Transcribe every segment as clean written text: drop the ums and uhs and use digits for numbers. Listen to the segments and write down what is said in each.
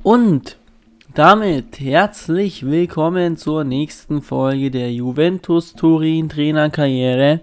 Und damit herzlich willkommen zur nächsten Folge der Juventus Turin Trainerkarriere.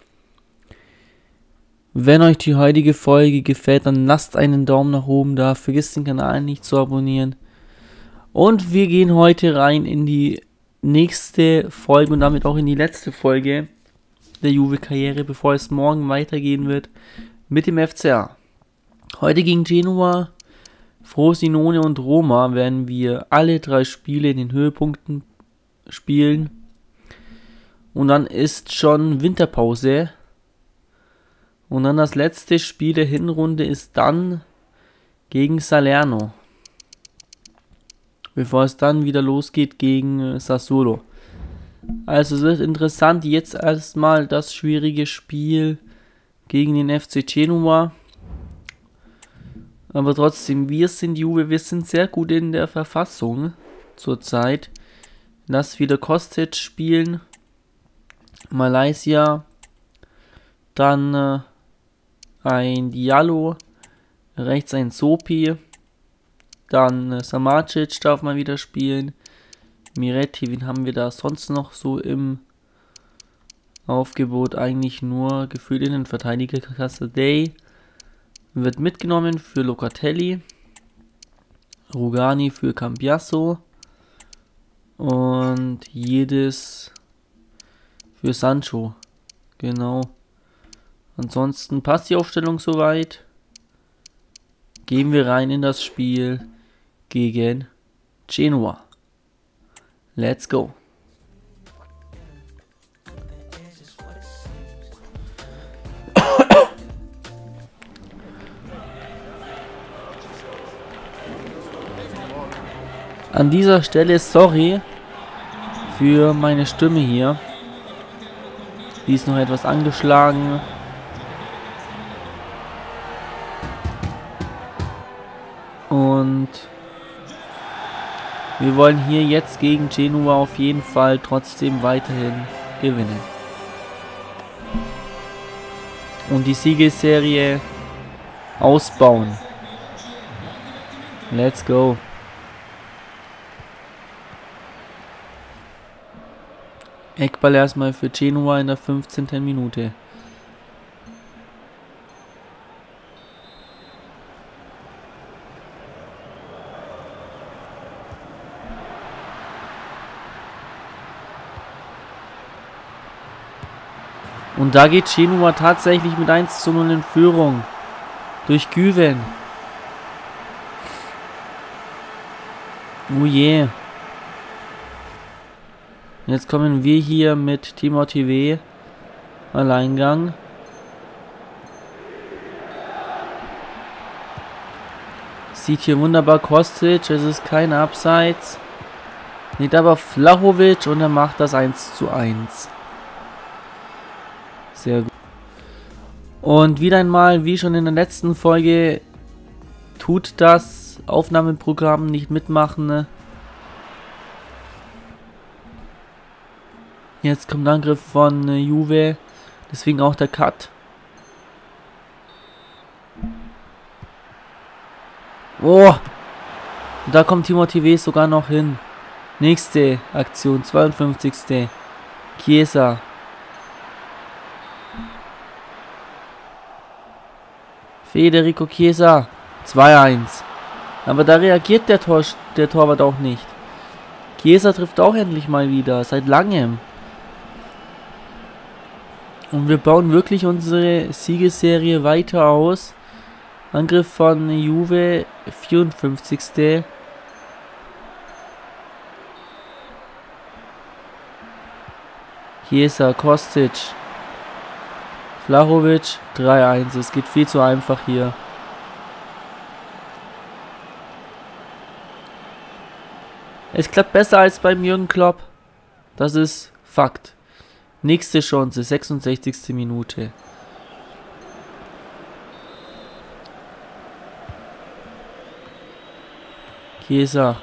Wenn euch die heutige Folge gefällt, dann lasst einen Daumen nach oben da, vergisst den Kanal nicht zu abonnieren. Und wir gehen heute rein in die nächste Folge und damit auch in die letzte Folge der Juve-Karriere, bevor es morgen weitergehen wird mit dem FCA. Heute gegen Genua, Frosinone und Roma werden wir alle 3 Spiele in den Höhepunkten spielen. Und dann ist schon Winterpause. Und dann das letzte Spiel der Hinrunde ist dann gegen Salerno. Bevor es dann wieder losgeht gegen Sassuolo. Also es wird interessant. Jetzt erstmal das schwierige Spiel gegen den FC Genua. Aber trotzdem, wir sind Juve, wir sind sehr gut in der Verfassung zurzeit. Lass wieder Kostic spielen. Malaysia. Dann ein Diallo. Rechts ein Sopi. Dann Samacic darf mal wieder spielen. Miretti, wen haben wir da sonst noch so im Aufgebot? Eigentlich nur gefühlt in den Verteidiger. Cassaday wird mitgenommen für Locatelli. Rugani für Cambiasso. Und jedes für Sancho. Genau. Ansonsten passt die Aufstellung soweit. Gehen wir rein in das Spiel gegen Genua. Let's go. An dieser Stelle sorry für meine Stimme hier. Die ist noch etwas angeschlagen. Und wir wollen hier jetzt gegen Genua auf jeden Fall trotzdem weiterhin gewinnen. Und die Siegesserie ausbauen. Let's go. Eckball erstmal für Genua in der 15. Minute. Und da geht Genua tatsächlich mit 1:0 in Führung. Durch Güven. Oh je. Jetzt kommen wir hier mit Timothy W. Alleingang. Sieht hier wunderbar Kostic. Es ist kein Abseits. Nicht aber Vlahovic und er macht das 1:1. Sehr gut. Und wieder einmal, wie schon in der letzten Folge, tut das Aufnahmeprogramm nicht mitmachen. Ne? Jetzt kommt der Angriff von Juve, deswegen auch der Cut. Oh, und da kommt Timothy W. sogar noch hin. Nächste Aktion, 52. Chiesa. Federico Chiesa, 2:1. Aber da reagiert der Torwart auch nicht. Chiesa trifft auch endlich mal wieder, seit langem. Und wir bauen wirklich unsere Siegesserie weiter aus. Angriff von Juve, 54. Chiesa, Kostic. Vlahovic, 3:1. Es geht viel zu einfach hier. Es klappt besser als beim Jürgen Klopp. Das ist Fakt. Nächste Chance, 66. Minute. Chiesa.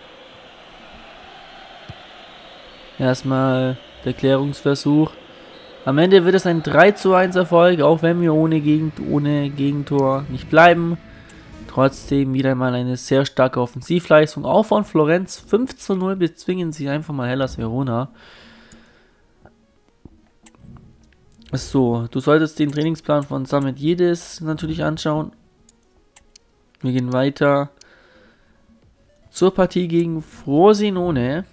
Erstmal der Klärungsversuch. Am Ende wird es ein 3:1 Erfolg, auch wenn wir ohne Gegentor nicht bleiben. Trotzdem wieder mal eine sehr starke Offensivleistung. Auch von Florenz. 5:0 bezwingen sie einfach mal Hellas Verona. So, du solltest den Trainingsplan von Samet Jedis natürlich anschauen. Wir gehen weiter zur Partie gegen Frosinone.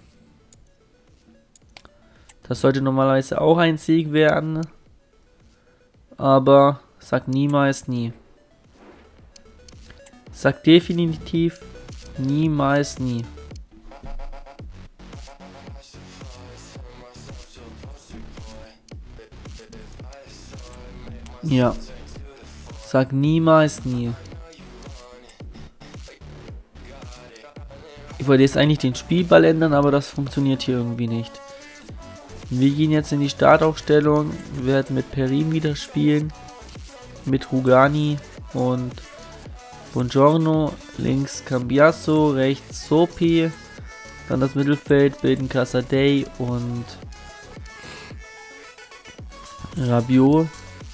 Das sollte normalerweise auch ein Sieg werden. Aber sag niemals nie. Sag definitiv niemals nie. Ja. Sag niemals nie. Ich wollte jetzt eigentlich den Spielball ändern, aber das funktioniert hier irgendwie nicht. Wir gehen jetzt in die Startaufstellung. Wir werden mit Perin wieder spielen. Mit Rugani und Buongiorno. Links Cambiasso, rechts Sopi. Dann das Mittelfeld bilden Casadei und Rabiot.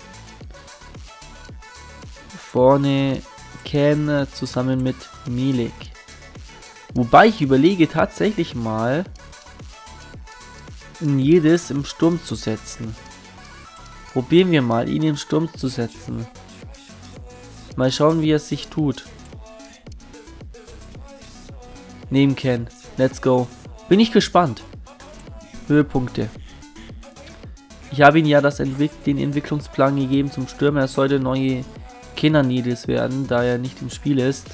Vorne Ken zusammen mit Milik. Wobei ich überlege tatsächlich mal, Jedis im Sturm zu setzen. Probieren wir mal, ihn im Sturm zu setzen. Mal schauen, wie er es sich tut. Neben Ken. Let's go. Bin ich gespannt. Höhepunkte. Ich habe ihm ja den Entwicklungsplan gegeben zum Stürmer. Er sollte neue Kenan Yildiz werden, da er nicht im Spiel ist.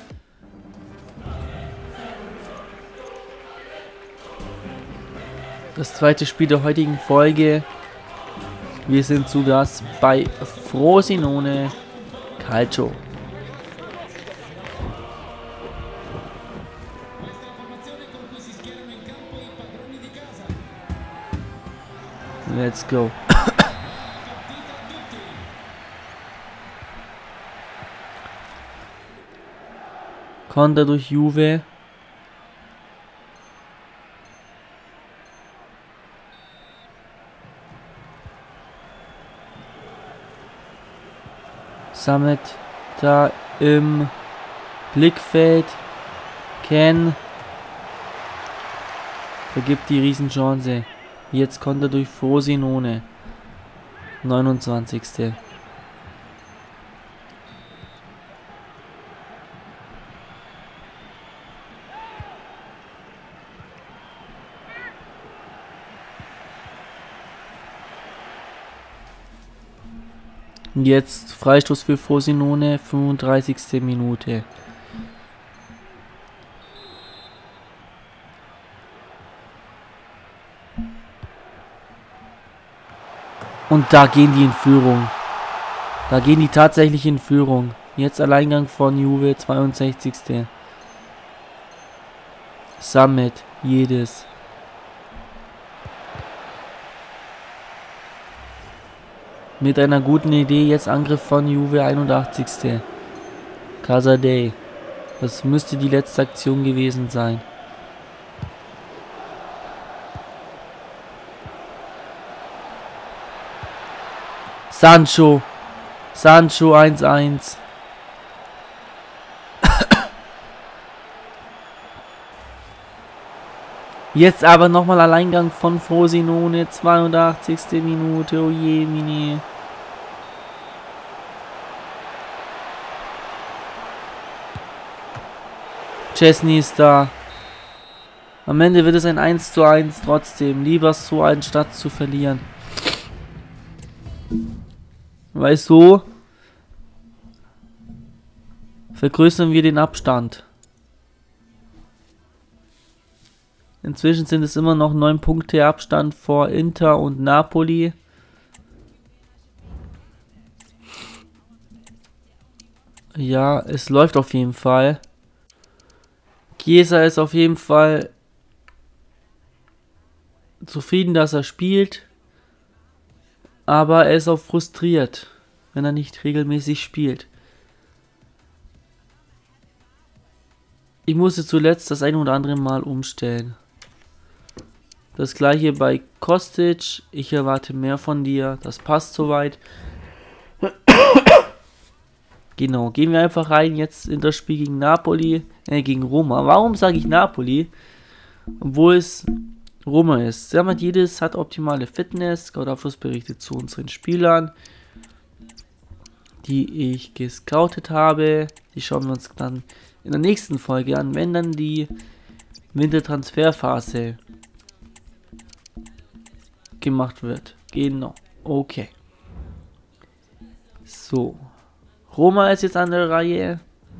Das zweite Spiel der heutigen Folge. Wir sind zu Gast bei Frosinone Calcio. Let's go. Konter durch Juve. Samet da im Blickfeld. Ken vergibt die Riesenchance. Jetzt Konter durch Frosinone. 29. Jetzt Freistoß für Frosinone, 35. Minute. Und da gehen die in Führung. Da gehen die tatsächlich in Führung. Jetzt Alleingang von Juve, 62. Samet Jedis. Mit einer guten Idee jetzt Angriff von Juve, 81. Casadei. Das müsste die letzte Aktion gewesen sein. Sancho. Sancho 1:1. Jetzt aber nochmal Alleingang von Frosinone, 82. Minute, oh je, Mini. Chesney ist da. Am Ende wird es ein 1:1 trotzdem. Lieber so, anstatt zu verlieren. Weil so vergrößern wir den Abstand. Inzwischen sind es immer noch 9 Punkte Abstand vor Inter und Napoli. Ja, es läuft auf jeden Fall. Chiesa ist auf jeden Fall zufrieden, dass er spielt. Aber er ist auch frustriert, wenn er nicht regelmäßig spielt. Ich musste zuletzt das ein oder andere Mal umstellen. Das gleiche bei Kostic. Ich erwarte mehr von dir. Das passt soweit. Genau, gehen wir einfach rein jetzt in das Spiel gegen Napoli, gegen Roma. Warum sage ich Napoli? Obwohl es Roma ist. Sermatides hat optimale Fitness, Scout-Abschlussberichte zu unseren Spielern, die ich gescoutet habe. Die schauen wir uns dann in der nächsten Folge an, wenn dann die Wintertransferphase gemacht wird. Genau. Okay. So. Roma ist jetzt an der Reihe.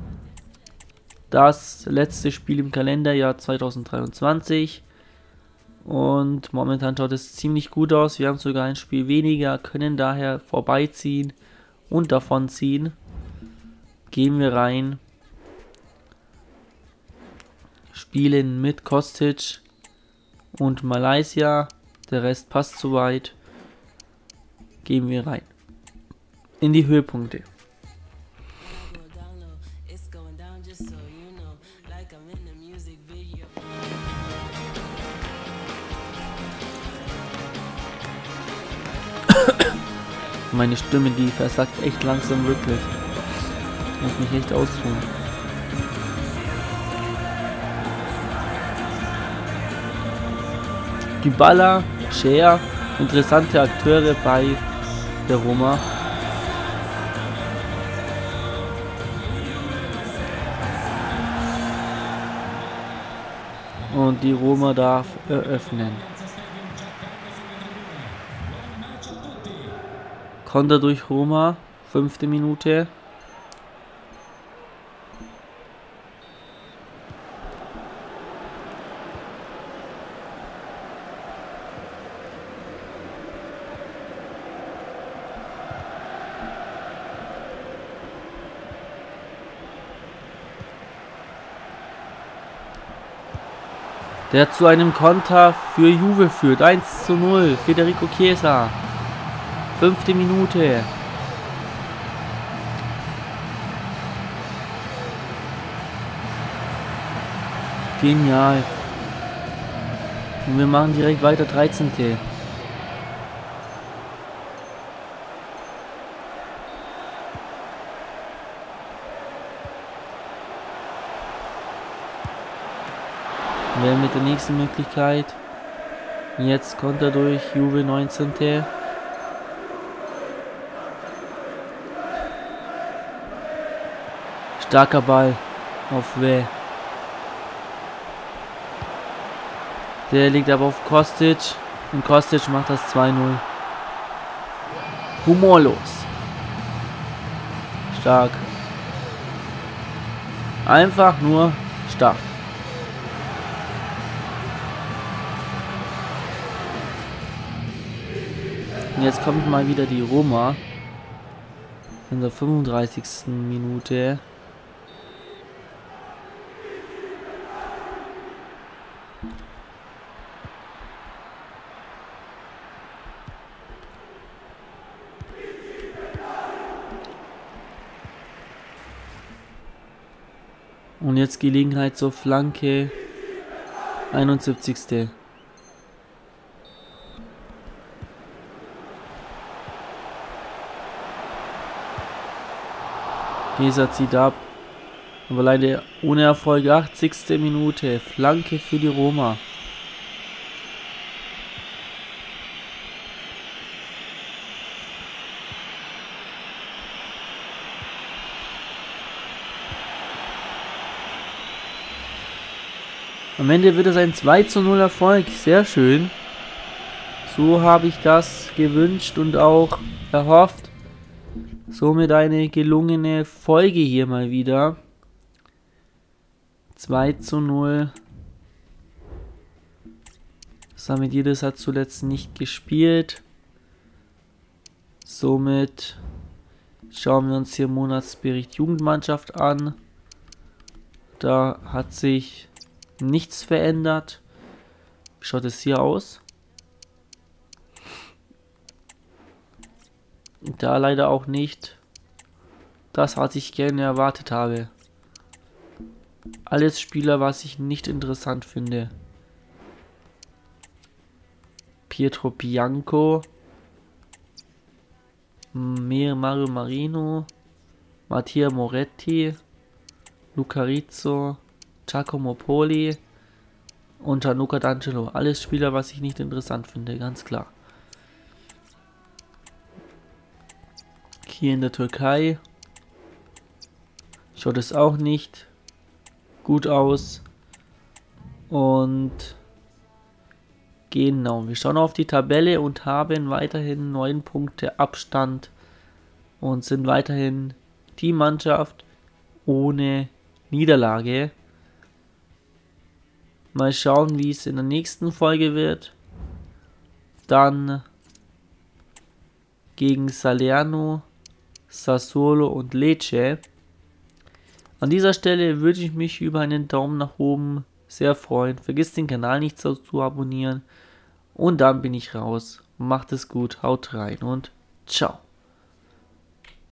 Das letzte Spiel im Kalenderjahr 2023. Und momentan schaut es ziemlich gut aus. Wir haben sogar ein Spiel weniger, können daher vorbeiziehen und davonziehen. Gehen wir rein. Spielen mit Kostic und Malaysia. Der Rest passt soweit. Gehen wir rein. In die Höhepunkte. Meine Stimme, die versagt echt langsam wirklich. Ich muss mich echt ausruhen. Dybala, Scher, interessante Akteure bei der Roma. Und die Roma darf eröffnen. Konter durch Roma, 5. Minute. Der zu einem Konter für Juve führt. 1:0. Federico Chiesa. 5. Minute. Genial. Und wir machen direkt weiter. 13. Wir mit der nächsten Möglichkeit. Jetzt Konter durch Juve, 19. Starker Ball auf W. Der liegt aber auf Kostic. Und Kostic macht das 2:0. Humorlos. Stark. Einfach nur stark. Und jetzt kommt mal wieder die Roma. In der 35. Minute. Und jetzt Gelegenheit zur Flanke. 71. Chiesa zieht ab. Aber leider ohne Erfolg. 80. Minute. Flanke für die Roma. Am Ende wird es ein 2:0 Erfolg. Sehr schön. So habe ich das gewünscht und auch erhofft. Somit eine gelungene Folge hier mal wieder. 2:0. Samididis hat zuletzt nicht gespielt. Somit schauen wir uns hier Monatsbericht Jugendmannschaft an. Da hat sich nichts verändert. Wie schaut es hier aus? Da leider auch nicht das, was ich gerne erwartet habe. Alles Spieler, was ich nicht interessant finde. Pietro Bianco. Mario Marino. Mattia Moretti, Luca Rizzo, Giacomo Poli und Gianluca D'Angelo. Alles Spieler, was ich nicht interessant finde, ganz klar. Hier in der Türkei schaut es auch nicht gut aus. Und genau, wir schauen auf die Tabelle und haben weiterhin 9 Punkte Abstand und sind weiterhin die Mannschaft ohne Niederlage. Mal schauen, wie es in der nächsten Folge wird. Dann gegen Salerno, Sassuolo und Lecce. An dieser Stelle würde ich mich über einen Daumen nach oben sehr freuen. Vergiss den Kanal nicht zu abonnieren. Und dann bin ich raus. Macht es gut, haut rein und ciao.